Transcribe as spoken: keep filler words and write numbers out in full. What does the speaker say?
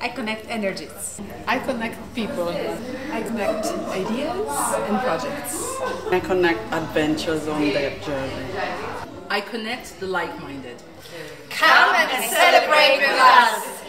I connect energies. I connect people. I connect ideas and projects. I connect adventures on their journey. I connect the like-minded. Come and celebrate with us!